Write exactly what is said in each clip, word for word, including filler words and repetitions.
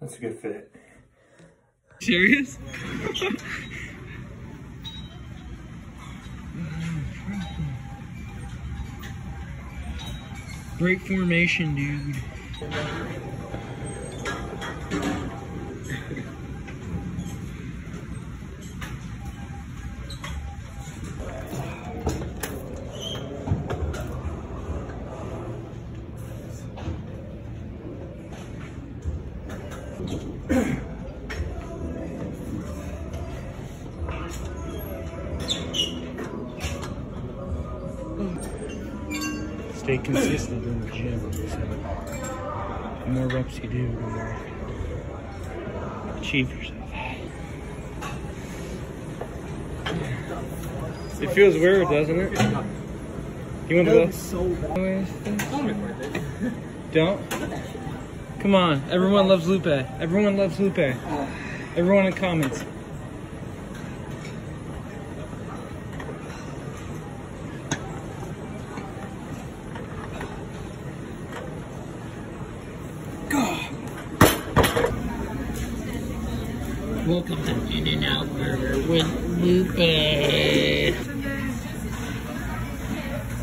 That's a good fit. Serious? Great formation, dude. Stay consistent in the gym. So the more reps you do, the more achieve yourself. It feels weird, doesn't it? You want to go? So Don't? Come on. Everyone loves Lupe. Everyone loves Lupe. Everyone in comments. Welcome to In-N-Out Burger with Lupe.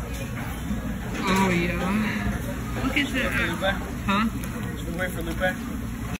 Oh yeah. Look at that. Huh? Should we wait for Lupe?